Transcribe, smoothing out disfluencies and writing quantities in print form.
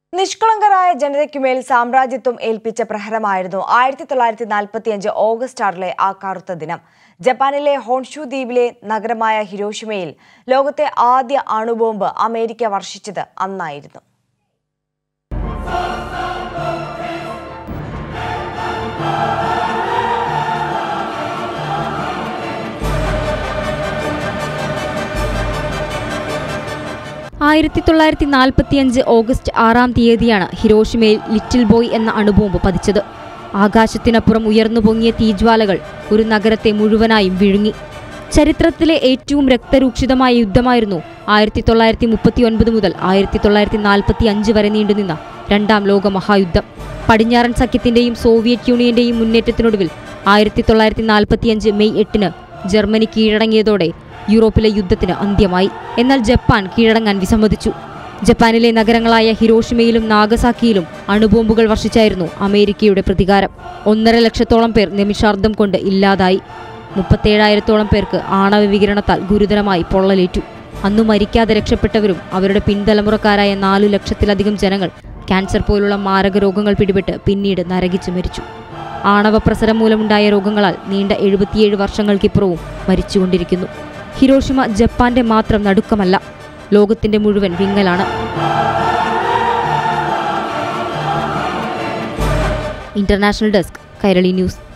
നിഷ്കളങ്കരായ ജനതയ്ക്കുമേൽ സാമ്രാജ്യത്വം ഏൽപ്പിച്ച പ്രഹരമായിരുന്നു 1945 ഓഗസ്റ്റ് 6 ആ കറുത്ത ദിനം. ജപ്പാനിലെ ഹോൺഷു ദ്വീപിലെ നഗരമായ ഹിരോഷിമയിൽ ലോകത്തെ ആദ്യ അണുബോംബ് അമേരിക്ക വർഷിച്ചത് അന്നായിരുന്നു. ഓഗസ്റ്റ് 6 ഹിരോഷിമയിൽ ലിറ്റിൽ ബോയ് എന്ന അണുബോംബ് പതിച്ചത്. ആകാശത്തിനപ്പുറം ഉയർന്നു പൊങ്ങിയ തീജ്വാലകൾ ഒരു നഗരത്തെ മുഴുവനായും വിഴുങ്ങി. ചരിത്രത്തിലെ ഏറ്റവും രക്തരൂക്ഷിതമായ യുദ്ധമായിരുന്നു 1939 മുതൽ 1945 വരെ നീണ്ടുനിന്ന രണ്ടാം ലോക മഹായുദ്ധം. പടിഞ്ഞാറൻ സഖ്യത്തിന്റെയും സോവിയറ്റ് യൂണിയന്റെയും മുന്നേറ്റത്തിനൊടുവിൽ 1945 മെയ് 8 ജർമ്മനി കീഴടങ്ങിയതോടെ യൂറോപ്പിലെ യുദ്ധത്തിന് അന്ത്യമായി. എന്നാൽ ജപ്പാൻ കീഴടങ്ങാൻ വിസമ്മതിച്ചു. ജപ്പാനിലെ നഗരങ്ങളായ ഹിരോഷിമയിലും നാഗസാക്കിയിലും അണുബോംബുകൾ വർഷിച്ചായിരുന്നു അമേരിക്കയുടെ പ്രതികാരം. 1.5 ലക്ഷത്തോളം പേർ നിമിഷാർദ്ധം കൊണ്ട് ഇല്ലാതായി. 37,000-ഓളം പേർക്ക് ആണവ വികിരണത്താൽ ഗുരുതരമായി പൊള്ളലേറ്റു. അന്നു മരിക്കാതെ രക്ഷപ്പെട്ടവരും അവരുടെ പിൻതലമുറക്കാരായ 4 ലക്ഷത്തിലധികം ജനങ്ങൾ ക്യാൻസർ പോലുള്ള മാരക രോഗങ്ങൾ പിടിപെട്ട് പിന്നീട് നരകിച്ചു മരിച്ചു. ആണവ പ്രസരം മൂലമുണ്ടായ രോഗങ്ങളാൽ നീണ്ട 77 വർഷങ്ങൾക്കിപ്പുറവും മരിച്ചുകൊണ്ടിരിക്കുന്നു. ഹിരോഷിമ ജപ്പാന്റെ മാത്രം നടുക്കമല്ല, ലോകത്തിന്റെ മുഴുവൻ വിങ്ങലാണ്. International desk, Kairali news.